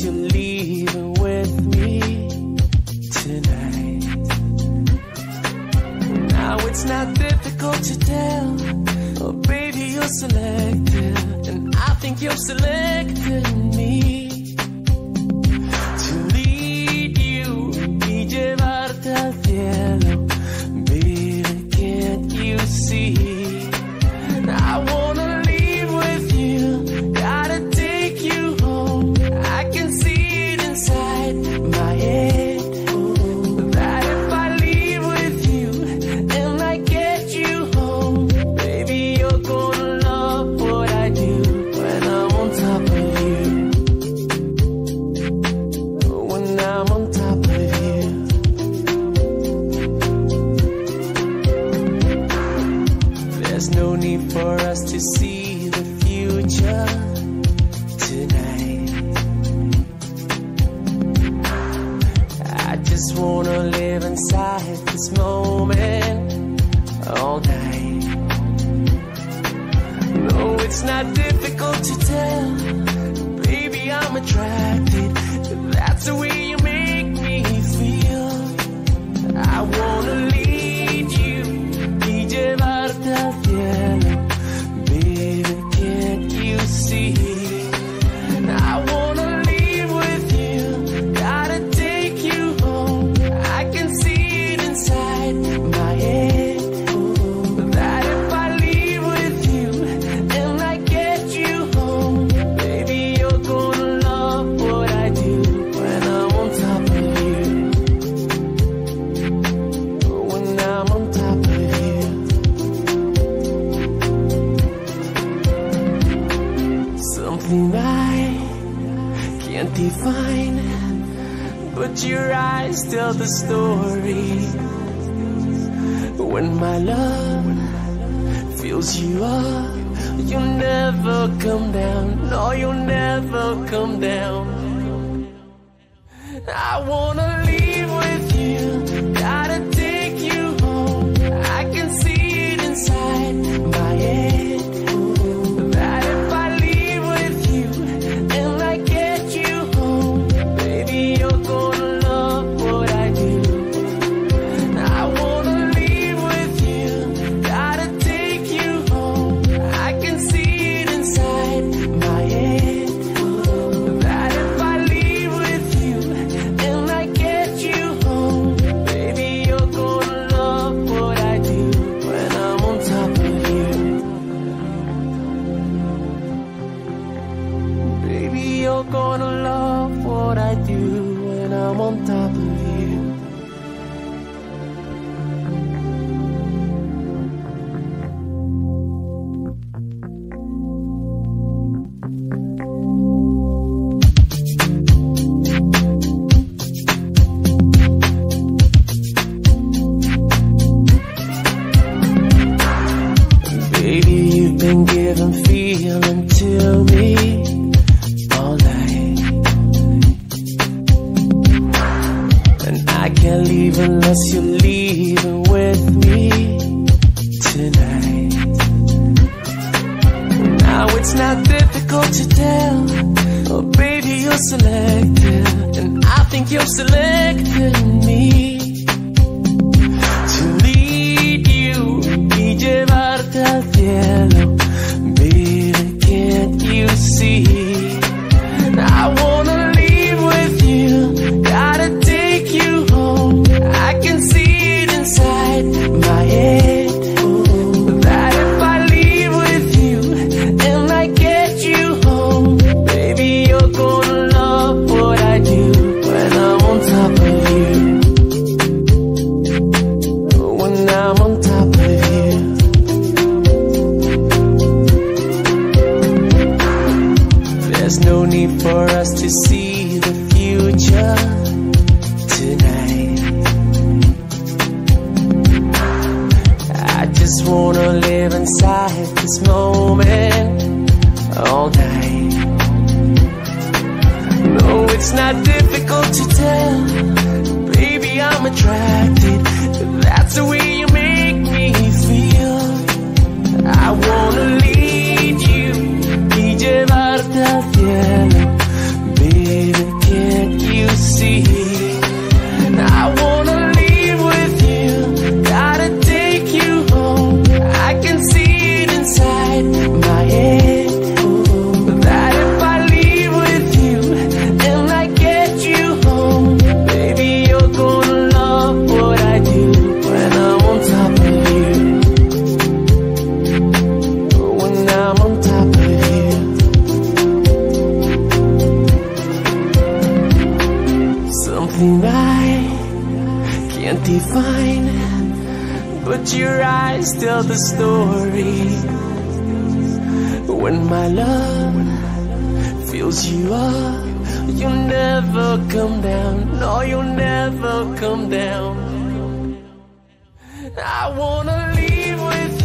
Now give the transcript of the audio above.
you're leaving with me tonight. Now it's not difficult to tell, oh baby you're selected, and I think you've selected me to lead you y llevarte al cielo. Baby, can't you see? I wanna leave with you, gotta take you home. I can see it inside my head, that if I leave with you and I get you home, baby, you're gonna love what I do when I'm on top of you. When I'm on top of you. There's no need for us to see the future tonight. I just wanna live inside this moment all night. No, it's not difficult to tell, baby, I'm attracted. That's the way you make me feel. I wanna lead you y llevarte al cielo. Baby, can't you see? I wanna leave with you, gotta take you home. I can see it inside my head, that if I leave with you and I get you home, baby, you're gonna love what I do when I'm on top of you. When I'm on top of you. Something I can't define, but your eyes tell the story. When my love fills you up, you'll never come down. No, you'll never come down. I wanna leave with you, gotta take you home. I can see it inside my head, that if I leave with you and I get you home, baby, you're gonna love what I do. I wanna leave with you, gotta take you home. I can see it inside my head, that if I leave with you and I get you home, baby, you're gonna love what I do when I'm on top of you. Baby, you're gonna love what I do when I'm on top of you. Baby, you've been giving feeling to me all night, and I can't leave unless you're leaving with me tonight. Now it's not difficult to tell, oh baby, you're selected, and I think you've selected me to lead you y llevarte al cielo. Baby, can't you see? I wanna leave with you, gotta take you home. I can see it inside my head, that if I leave with you and I get you home, baby, you're gonna love what I do when I'm on top of you. When I'm on top of you. There's no need for us to see the future tonight. I just wanna live inside this moment all night. No, it's not difficult to tell, baby, I'm attracted. That's the way you make me feel. I wanna lead you y llevarte al cielo. Baby, something I can't define, but your eyes tell the story. When my love fills you up, you'll never come down. No, you'll never come down. I wanna leave with